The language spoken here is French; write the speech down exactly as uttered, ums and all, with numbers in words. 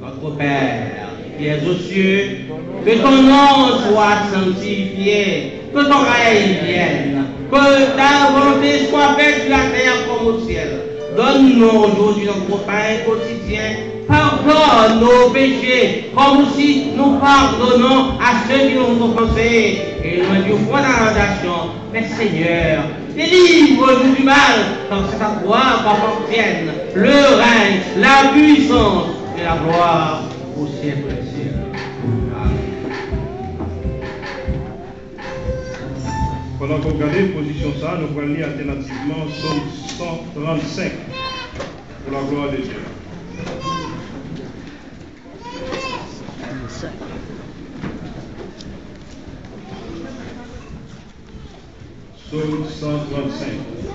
Notre Père, qui es aux cieux, que ton nom soit sanctifié, que ton règne vienne, que ta volonté soit faite sur la terre comme au ciel. Donne-nous aujourd'hui notre pain quotidien. Pardonne nos péchés, comme aussi nous pardonnons à ceux qui nous ont offensés. Et nous ne point dans la tentation, mais Seigneur, délivre-nous du mal, car c'est à toi qu'appartiennent le règne, la puissance et la gloire au siècle des siècles. Pendant qu'on regarde la position ça, nous allons lire alternativement Psaume cent trente-cinq pour la gloire de Dieu. Psaume cent trente-cinq.